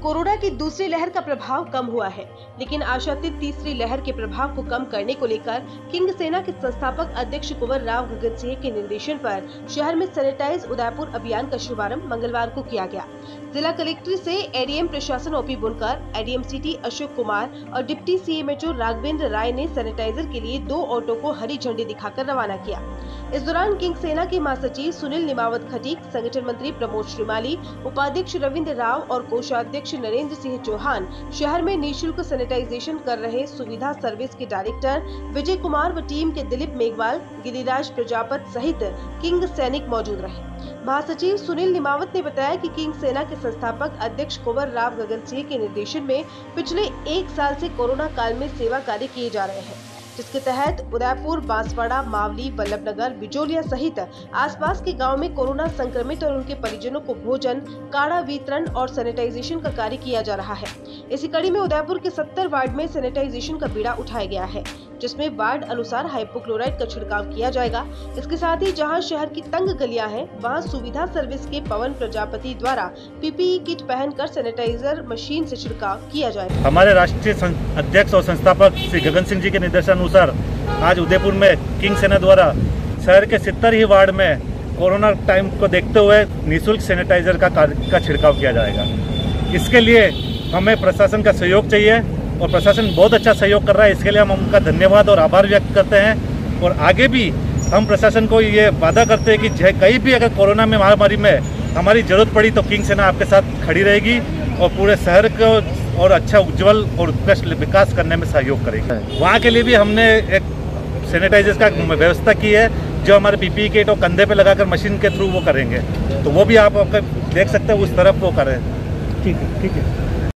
Corona की दूसरी लहर का प्रभाव कम हुआ है, लेकिन आशातीत तीसरी लहर के प्रभाव को कम करने को लेकर किंग सेना के संस्थापक अध्यक्ष कुंवर राव गगन सिंह के निर्देशन पर शहर में सैनिटाइज उदयपुर अभियान का शुभारंभ मंगलवार को किया गया। जिला कलेक्टर से एडीएम प्रशासन ओपी बुनकर, एडीएम सिटी अशोक कुमार और डिप्टी सीएमएचओ राघवेंद्र राय ने सैनिटाइजर के लिए 2 ऑटो को हरी झंडी दिखाकर रवाना किया। इस दौरान किंग सेना के महासचिव सुनील निमावत खटीक, संगठन मंत्री प्रमोद श्रीमाली, उपाध्यक्ष रविंद्र राव और कोषाध्यक्ष नरेंद्र सिंह चौहान शहर में निःशुल्क सैनिटाइजेशन कर रहे सुविधा सर्विस के डायरेक्टर विजय कुमार व टीम के दिलीप मेघवाल, गिरिराज प्रजापत सहित किंग सैनिक मौजूद रहे। महासचिव सुनील निमावत ने बताया कि किंग सेना के संस्थापक अध्यक्ष कुंवर राव गगन सिंह के निर्देशन में पिछले 1 साल से कोरोना काल में सेवा कार्य किए जा रहे हैं, जिसके तहत उदयपुर, बांसवाड़ा, मावली, वल्लभनगर, बिजोलिया सहित आसपास के गांव में कोरोना संक्रमित और उनके परिजनों को भोजन, काढ़ा वितरण और सैनिटाइजेशन का कार्य किया जा रहा है। इसी कड़ी में उदयपुर के 70 वार्ड में सैनिटाइजेशन का बीड़ा उठाया गया है, जिसमें वार्ड अनुसार हाइपोक्लोराइड का छिड़काव किया जाएगा। इसके साथ ही जहां शहर की तंग गलियां हैं, वहां सुविधा सर्विस के पवन प्रजापति द्वारा पीपीई किट पहनकर सैनिटाइजर मशीन से छिड़काव किया जाएगा। हमारे राष्ट्रीय अध्यक्ष और संस्थापक श्री गगन सिंह जी के निर्देशानुसार आज उदयपुर में किंग सेना द्वारा शहर के 70 ही वार्ड में कोरोना टाइम को देखते हुए निःशुल्क सैनिटाइजर का छिड़काव किया जाएगा। इसके लिए हमें प्रशासन का सहयोग चाहिए और प्रशासन बहुत अच्छा सहयोग कर रहा है। इसके लिए हम उनका धन्यवाद और आभार व्यक्त करते हैं और आगे भी हम प्रशासन को ये वादा करते हैं कि कहीं भी अगर कोरोना में महामारी में हमारी जरूरत पड़ी तो किंग सेना आपके साथ खड़ी रहेगी और पूरे शहर को और अच्छा उज्जवल और उत्कृष्ट विकास करने में सहयोग करेगी। वहाँ के लिए भी हमने एक सैनिटाइजर का व्यवस्था की है, जो हमारे पीपीई किट और कंधे पे लगाकर मशीन के थ्रू वो करेंगे, तो वो भी आप देख सकते हैं उस तरफ वो करें। ठीक है।